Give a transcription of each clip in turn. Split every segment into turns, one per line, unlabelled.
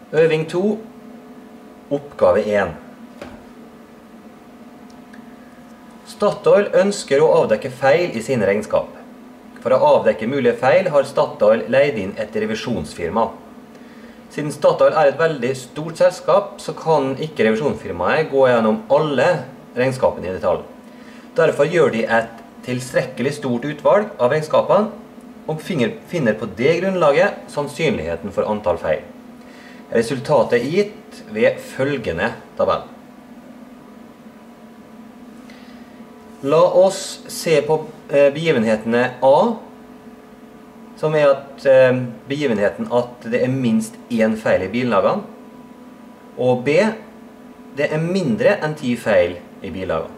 Øving 2, oppgave 1. Statoil ønsker å avdekke feil i sine regnskap. For å avdekke mulige feil har Statoil leid inn et revisjonsfirma. Siden Statoil er et veldig stort selskap, så kan ikke revisjonsfirmaet gå gjennom alle regnskapene i detalj. Derfor gjør de et tilstrekkelig stort utvalg av regnskapene og finner på det grunnlaget sannsynligheten for antall feil. Resultatet er gitt ved følgende tabell. La oss se på begivenhetene A, som er begivenheten at det er minst én feil i billagene, og B, det er mindre enn 10 feil i billagene.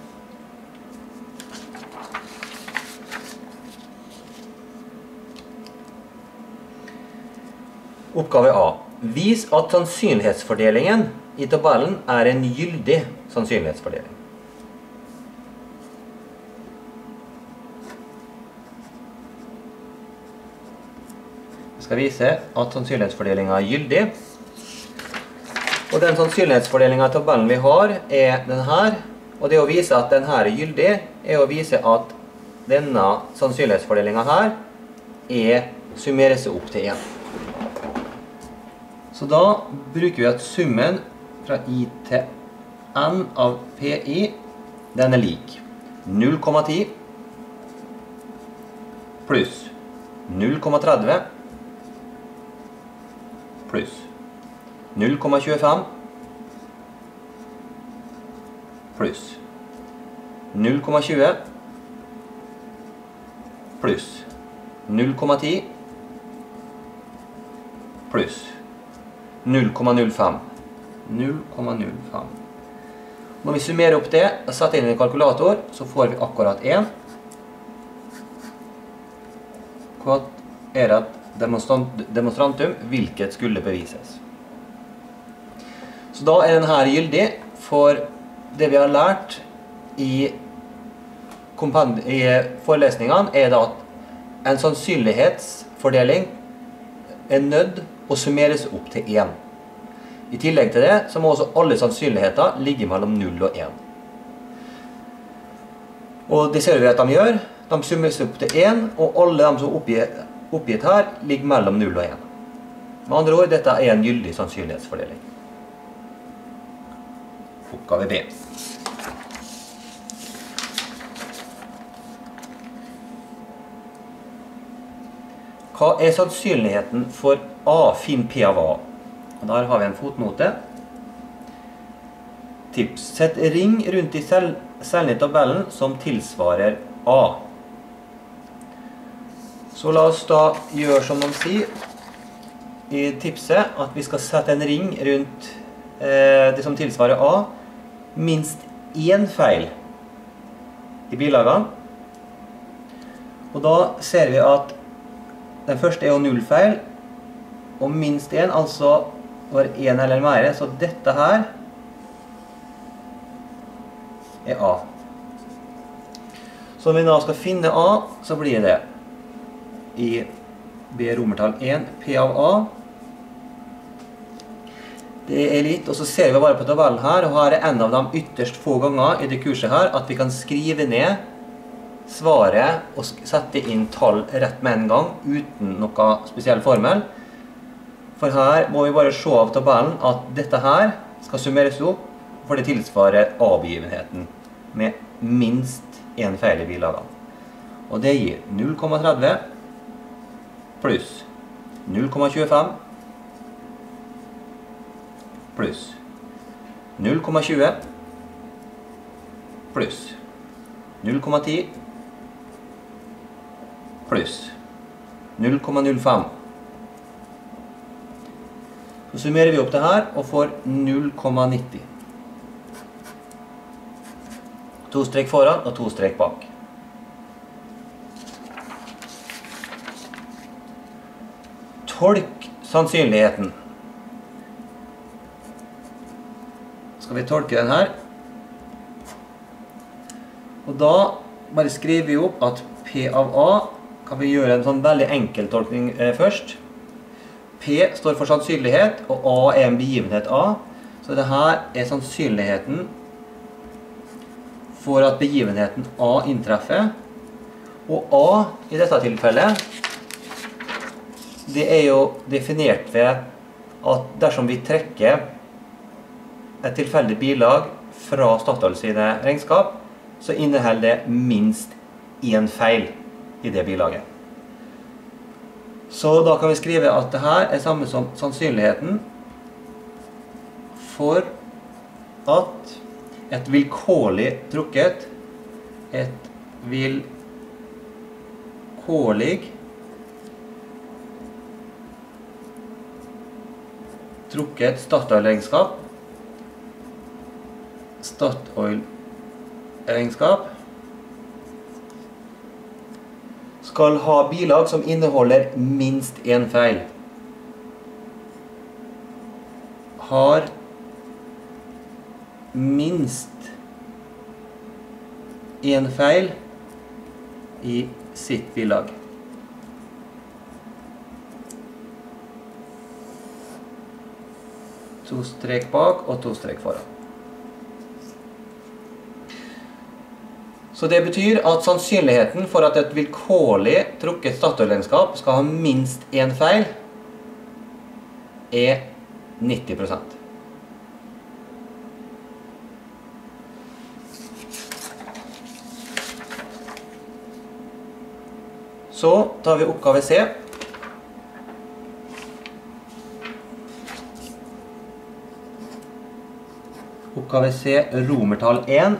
Oppgave A. Vis at sannsynlighetsfordelingen i tabellen er en gyldig sannsynlighetsfordeling. Jeg skal vise at sannsynlighetsfordelingen er gyldig. Og den sannsynlighetsfordelingen i tabellen vi har er den her. Og det å vise at den her er gyldig, er å vise at denne sannsynlighetsfordelingen her summeres opp til 1. Så da bruker vi at summen fra I til N av PI, den er lik 0,10 pluss 0,30 pluss 0,25 pluss 0,20 pluss 0,10 pluss 0,05. 0,05. Når vi summerer opp det og setter inn i en kalkulator, så får vi akkurat 1. Kvadrat demonstrantum, hvilket skulle bevises. Så da er den her gyldig, for det vi har lært i forelesningene er da at en sannsynlighetsfordeling er nødt og summeres opp til 1. I tillegg til det, så må også alle sannsynligheter ligge mellom 0 og 1. Og det ser vi at de gjør. De summeres opp til 1, og alle de som er oppgitt her ligger mellom 0 og 1. Med andre ord, dette er en gyldig sannsynlighetsfordeling. Oppgave B. Hva er sannsynligheten for A? Finn P av A. Og der har vi en fotnote. Tips. Sett ring rundt de cellene i tabellen som tilsvarer A. Så la oss da gjøre som de sier i tipset, at vi skal sette en ring rundt det som tilsvarer A. Minst 1 feil i bilagene. Og da ser vi at den første er jo 0 feil, og minst 1, altså var 1 eller mer, så dette her er A. Så når vi da skal finne A, så blir det i B romertall 1, P av A. Det er litt, og så ser vi bare på tabellen her, og her er en av de ytterst få ganger i det kurset her, at vi kan skrive ned svaret og sette inn tall rett med en gang, uten noe spesiell formel. For her må vi bare se av tabellen at dette her skal summeres opp, for det tilsvarer A-begivenheten med minst 1 feil i bilagene. Og det gir 0,30 pluss 0,25 pluss 0,20 pluss 0,10 pluss 0,05. Så summerer vi opp det her og får 0,90. 2 strek foran og 2 strek bak. Tolk sannsynligheten. Skal vi tolke den her? Og da bare skriver vi opp at P av A kan vi gjøre en sånn veldig enkel tolkning først. P står for sannsynlighet, og A er en begivenhet A. Så det her er sannsynligheten for at begivenheten A inntreffer. Og A i dette tilfellet, det er jo definert ved at dersom vi trekker et tilfeldig bilag fra Statoil sine regnskap, så inneholder det minst en feil i det bilaget. Så da kan vi skrive at det her er samme som sannsynligheten for at et vilkårlig trukket Statoil-regnskap skal ha bilag som inneholder minst en feil. Har minst en feil i sitt bilag. To strek bak og to strek foran. Så det betyr at sannsynligheten for at et vilkårlig trukket Statoil-regnskap skal ha minst en feil er 90%. Så tar vi oppgave C. Oppgave C, romertall 1.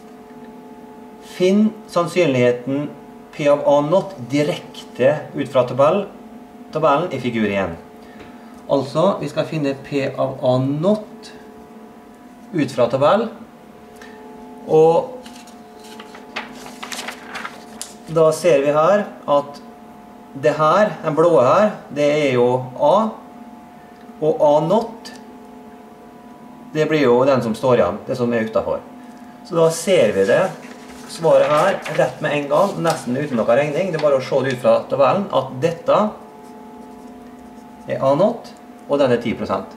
Finn sannsynligheten P av A naught direkte ut fra tabellen i figur 1. Altså, vi skal finne P av A naught ut fra tabell. Og da ser vi her at det her, den blå her, det er jo A. Og A naught, det blir jo den som står igjen, det som er utenfor. Så da ser vi det. Svaret her, rett med en gang, nesten uten noe regning. Det er bare å se det ut fra tabellen at dette er A naught, og den er 10%.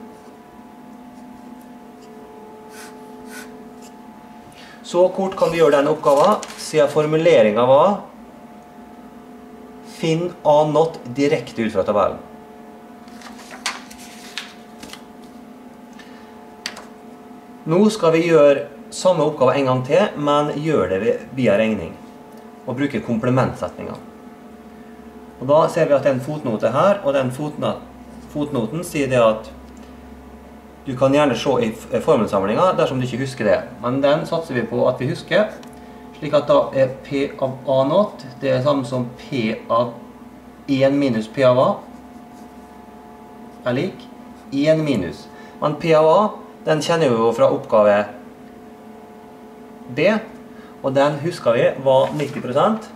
Så kort kan vi gjøre denne oppgaven, siden formuleringen var finn A naught direkte ut fra tabellen. Nå skal vi gjøre samme oppgave en gang til, men gjør det via regning og bruker komplementsetninger. Og da ser vi at det er en fotnote her, og den fotnoten sier det at du kan gjerne se i formelsamlingen dersom du ikke husker det. Men den satser vi på at vi husker, slik at da er P av A naught, det er samme som P av 1 minus P av A er lik 1 minus. Men P av A, den kjenner vi jo fra oppgave B, og den husker vi var 90%.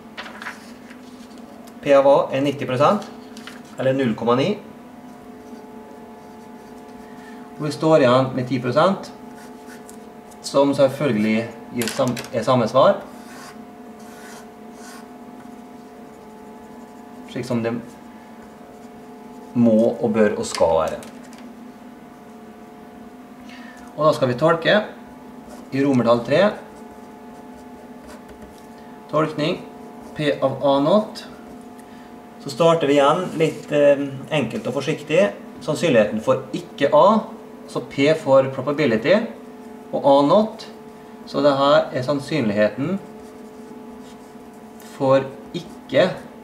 P av A er 90%, eller 0,9. Og vi står igjen med 10%, som selvfølgelig er samme svar. Slik som det må og bør og skal være. Og da skal vi tolke i romertall 3. Tolkning P av A naught. Så starter vi igjen litt enkelt og forsiktig. Sannsynligheten for ikke A, så P for probability, og A naught. Så det her er sannsynligheten for ikke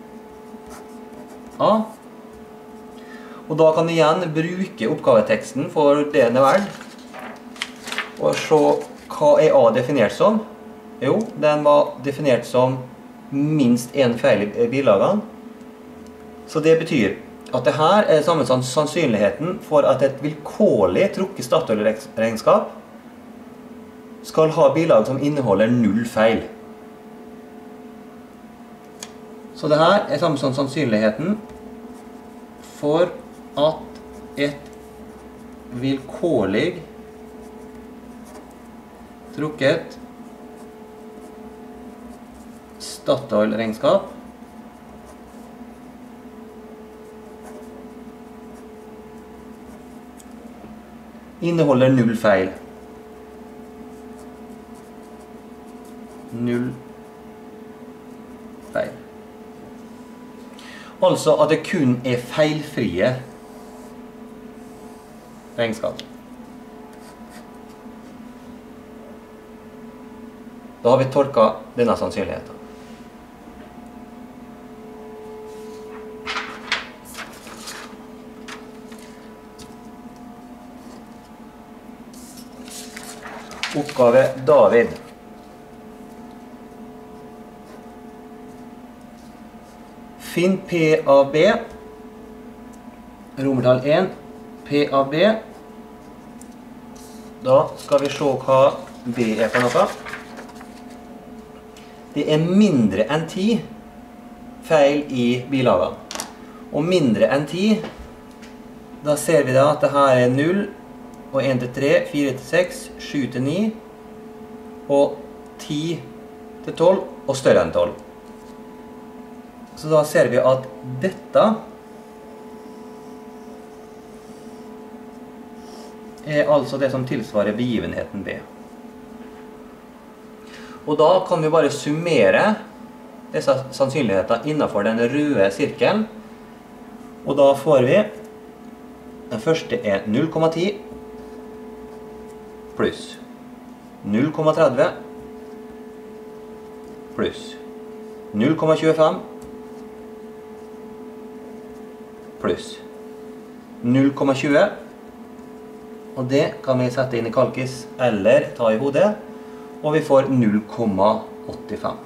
A. Og da kan vi igjen bruke oppgaveteksten for det den er verdt, og se hva er A definert som. Jo, den var definert som minst en feil i bilagene. Så det betyr at det her er samme som sannsynligheten for at et vilkårlig trukket Statoil-regnskap skal ha bilag som inneholder 0 feil. Så det her er samme som sannsynligheten for at et vilkårlig trukket Statoil-regnskap inneholder 0 feil. 0 feil. Altså at det kun er feilfrie regnskap. Da har vi tolket denne sannsynligheten. Oppgave David. Finn P av B. Romertall 1. P av B. Da skal vi se hva B er for noe. Det er mindre enn 10 feil i bilagene. Og mindre enn 10, da ser vi da at det her er 0, og 1 til 3, 4 til 6, 7 til 9, og 10 til 12, og større enn 12. Så da ser vi at dette er altså det som tilsvarer begivenheten B. Og da kan vi bare summere disse sannsynligheter innenfor den røde sirkelen. Og da får vi, den første er 0,10 pluss 0,30 pluss 0,25 pluss 0,20, og det kan vi sette inn i kalkis eller ta i hodet, og vi får 0,85.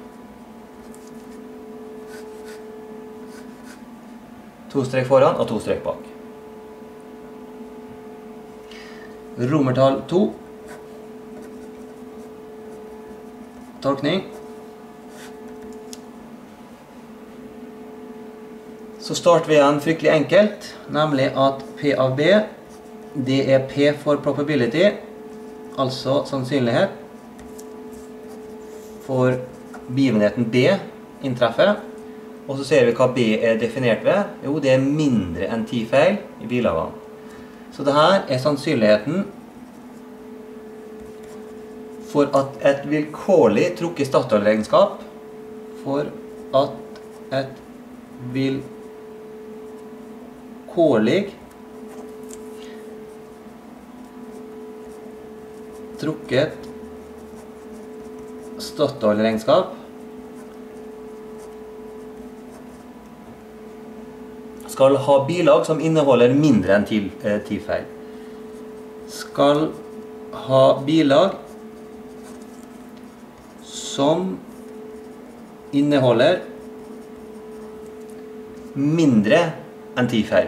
2 strek foran og 2 strek bak. Romertall 2. Tolkning. Så starter vi igjen fryktelig enkelt, nemlig at P av B, det er P for probability, altså sannsynlighet, for begivenheten B inntreffer. Og så ser vi hva B er definert ved. Jo, det er mindre enn 10 feil i bilagene. Så dette er sannsynligheten for at et vilkårlig trukket Statoil-regnskap, for at et vilkårlig trukket Statoil-regnskap skal ha bilag som inneholder mindre enn 10 feil. Skal ha bilag som inneholder mindre enn 10 feil.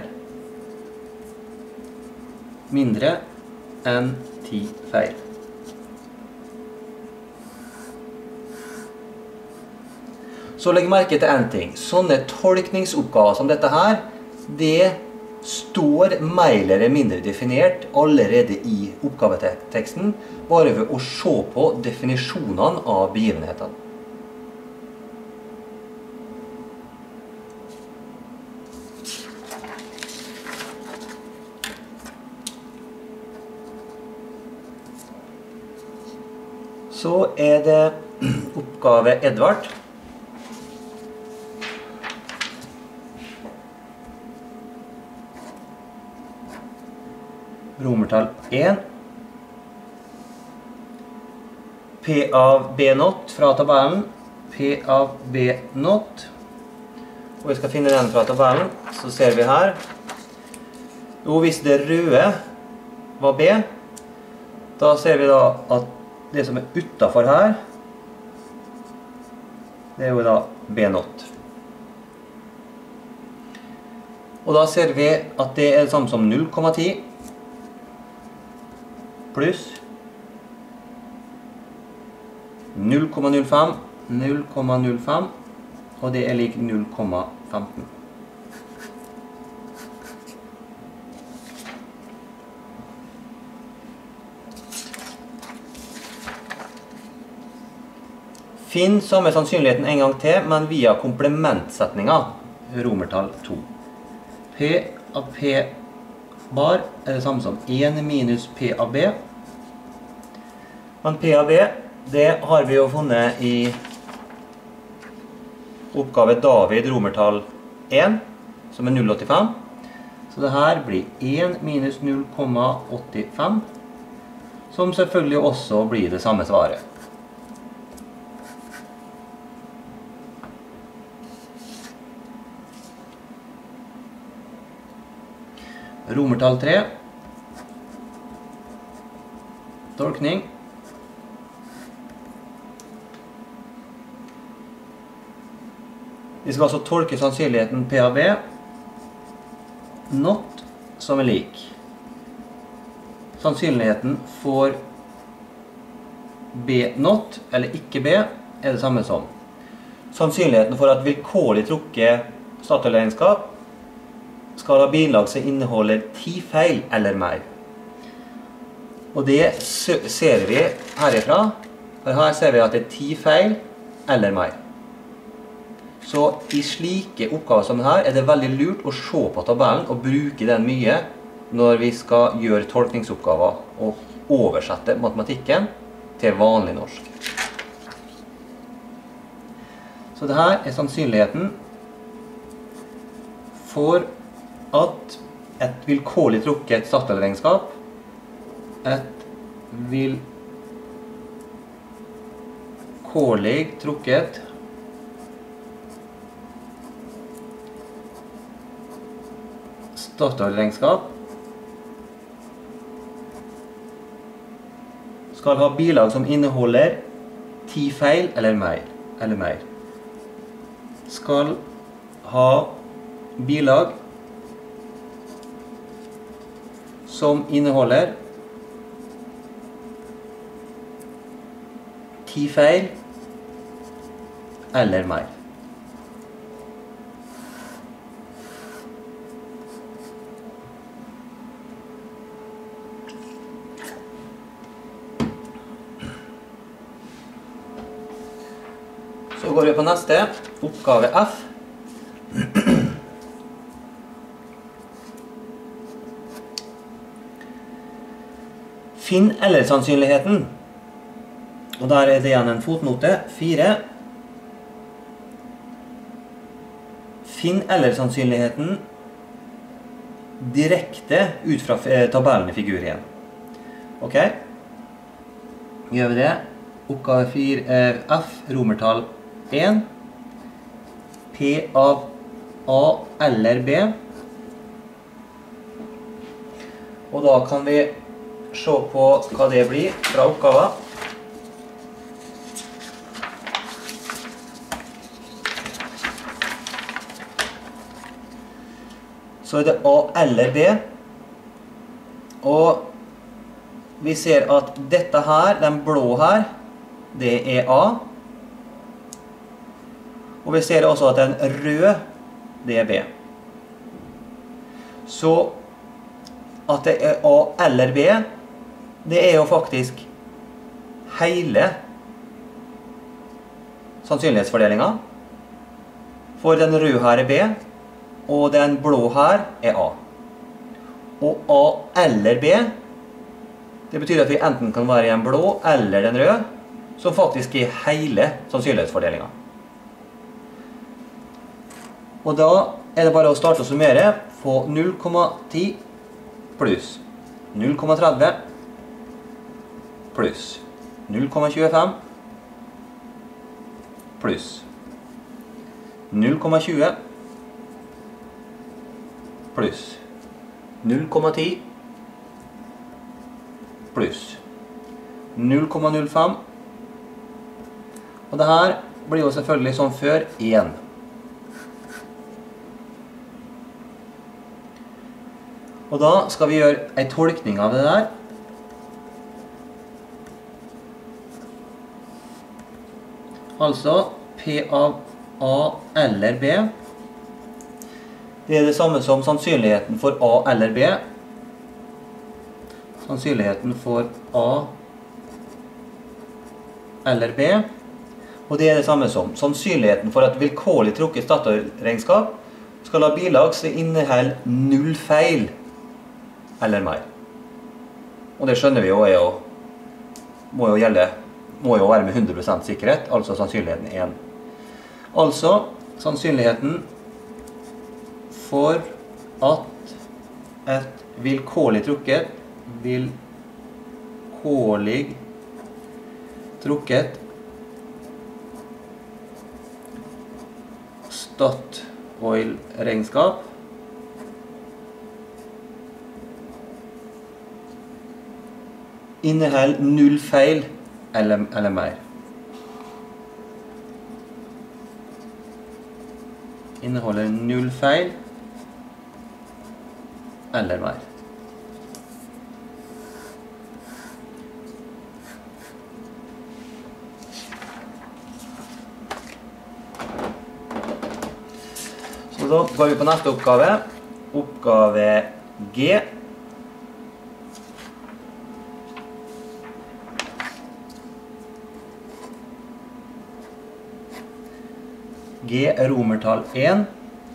Mindre enn 10 feil. Så legg merke til en ting. Sånne tolkningsoppgaver som dette her, det står mer eller mindre definert allerede i oppgaveteksten, bare ved å se på definisjonene av begivenhetene. Så er det oppgave Edvard. Romertall 1. P av B0 fra tabellen. P av B0. Og vi skal finne den fra tabellen. Så ser vi her. Jo, hvis det røde var B, da ser vi da at det som er utenfor her, det er jo da B0. Og da ser vi at det er det samme som 0,10 pluss 0,05, 0,05, og det er lik 0,15. Finn samme sannsynligheten en gang til, men via komplementsetninga, romertall 2. P av P bar er det samme som 1 minus P av B. Men P av B, det har vi jo funnet i oppgave David romertall 1, som er 0,85. Så det her blir 1 minus 0,85, som selvfølgelig også blir det samme svaret. Romertall 3. Tolkning. Vi skal altså tolke sannsynligheten P av B not som er lik. Sannsynligheten for B not, eller ikke B, er det samme som. Sannsynligheten for at vilkårlig trukket Statoil-regnskap skal ha bilag som inneholder 10 feil eller mer. Og det ser vi herifra. Her ser vi at det er 10 feil eller mer. Så i slike oppgaver som denne er det veldig lurt å se på tabellen og bruke den mye når vi skal gjøre tolkningsoppgaver og oversette matematikken til vanlig norsk. Så dette er sannsynligheten for at et vilkårlig trukket Statoil-regnskap, et vilkårlig trukket Statoil-regnskap skal ha bilag som inneholder 10 feil eller mer. Skal ha bilag som inneholder 10 feil eller mer. Så går vi på neste, oppgave F. Finn eller-sannsynligheten. Og der er det igjen en fotnote, 4. Finn eller-sannsynligheten direkte ut fra tabellen i figur 1. Ok? Gjør vi det. Oppgave 4, F, romertall 1. P av A eller B. Og da kan vi se på hva det blir fra oppgaven. Så er det A eller B. Og vi ser at dette her, den blå her, det er A. Og vi ser også at den røde, det er B. Så at det er A eller B, det er jo faktisk hele sannsynlighetsfordelingen. For den røde her er B, og den blå her er A. Og A eller B, det betyr at vi enten kan være i den blå eller den røde, som faktisk er hele sannsynlighetsfordelingen. Og da er det bare å starte å summere på 0,10 pluss 0,30 pluss 0,25 pluss 0,20 pluss 0,10 pluss 0,05. Og det her blir jo selvfølgelig som før 1. Og da skal vi gjøre en tolkning av det der. Altså P av A eller B. Det er det samme som sannsynligheten for A eller B. Sannsynligheten for A eller B. Og det er det samme som sannsynligheten for at vilkårlig trukket Statoil-regnskap skal ha bilag som inneholder 0 feil eller mer. Og det skjønner vi jo, må jo være med 100% sikkerhet, altså sannsynligheten 1. Altså, sannsynligheten for at et vilkårlig trukket Statoil-regnskap inneholder 0 feil eller mer. Inneholder 0 feil eller mer. Så da går vi på neste oppgave. Oppgave G. G romertall 1.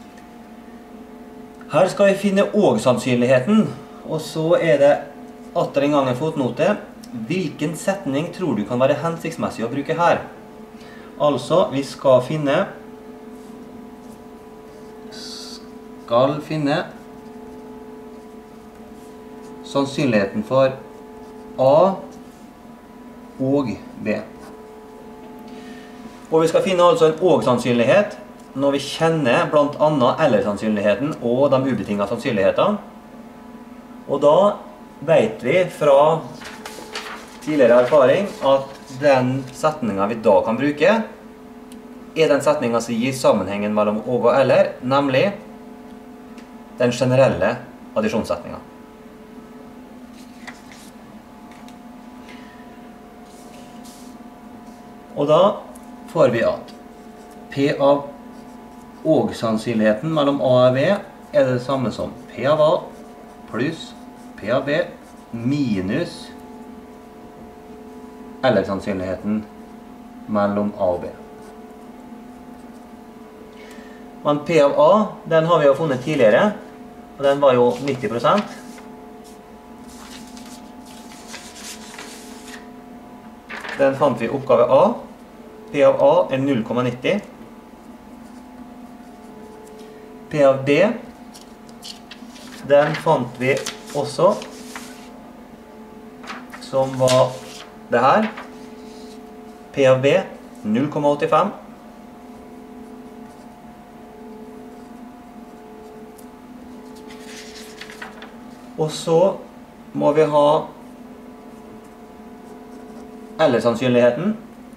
Her skal vi finne og-sannsynligheten, og så er det atter en gang en fotnote. Hvilken setning tror du kan være hensiktsmessig å bruke her? Altså, vi skal finne sannsynligheten for A og B. Og vi skal finne altså en og-sannsynlighet når vi kjenner blant annet eller-sannsynligheten og de ubetingede sannsynlighetene. Og da vet vi fra tidligere erfaring at den setningen vi da kan bruke er den setningen som gir sammenhengen mellom og eller, nemlig den generelle addisjonssetningen. Og da får vi at P av og-sannsynligheten mellom A og B er det samme som P av A pluss P av B minus eller-sannsynligheten mellom A og B. Men P av A, den har vi jo funnet tidligere, og den var jo 90%. Den fant vi i oppgave A. P av A er 0,90. P av B, den fant vi også, som var det her. P av B, 0,85. Og så må vi ha eller-sannsynligheten.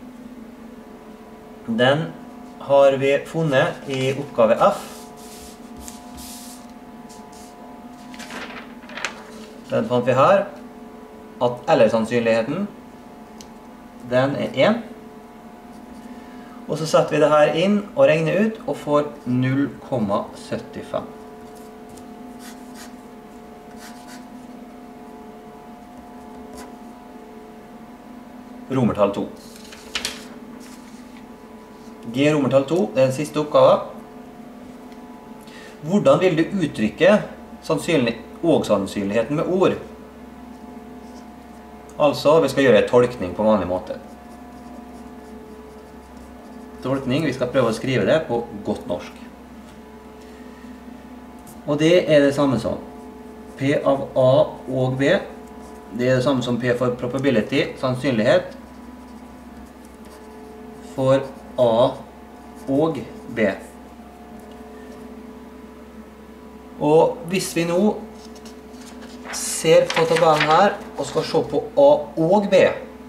Den har vi funnet i oppgave F. Den fant vi her, at eller-sannsynligheten, den er 1. Og så setter vi det her inn og regner ut, og får 0,75. Romertall 2. G romertall 2, det er den siste oppgaven. Hvordan vil du uttrykke og-sannsynligheten med ord? Altså, vi skal gjøre en tolkning på vanlig måte. Tolkning, vi skal prøve å skrive det på godt norsk. Og det er det samme som P av A og B. Det er det samme som P for probability, sannsynlighet, for A og B. Og hvis vi nå ser på tabellen her og skal se på A og B,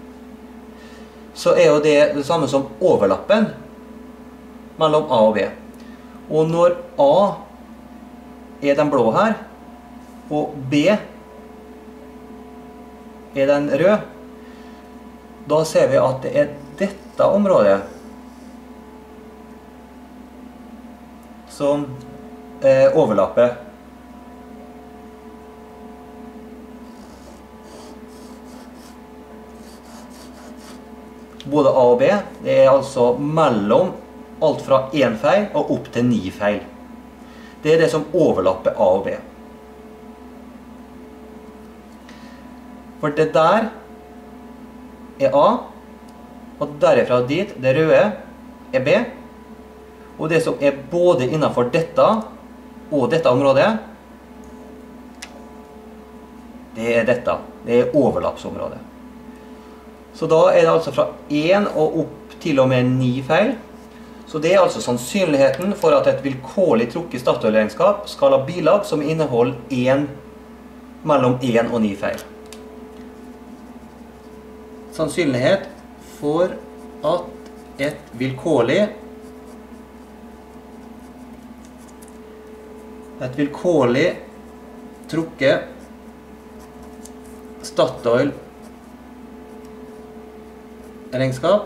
så er jo det det samme som overlappen mellom A og B. Og når A er den blå her, og B er den rød, da ser vi at det er dette området som overlapper. Både A og B, det er altså mellom alt fra 1 feil og opp til 9 feil. Det er det som overlapper A og B. For det der er A, og derifra dit, det røde, er B. Og det som er både innenfor dette og dette området, det er dette. Det er overlappsområdet. Så da er det altså fra 1 og opp til og med 9 feil. Så det er altså sannsynligheten for at et vilkårlig trukket Statoil-regnskap skal ha bilag som inneholder mellom 1 og 9 feil. Sannsynlighet for at et vilkårlig trukket Statoil-regnskap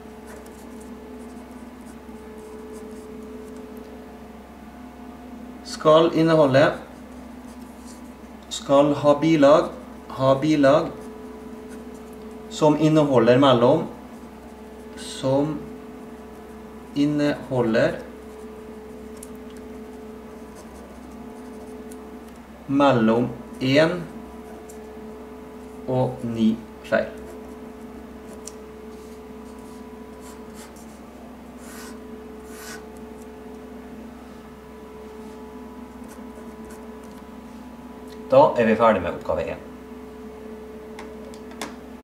skal ha bilag som inneholder mellom 1 og 9 feil. Da er vi ferdig med oppgave 1.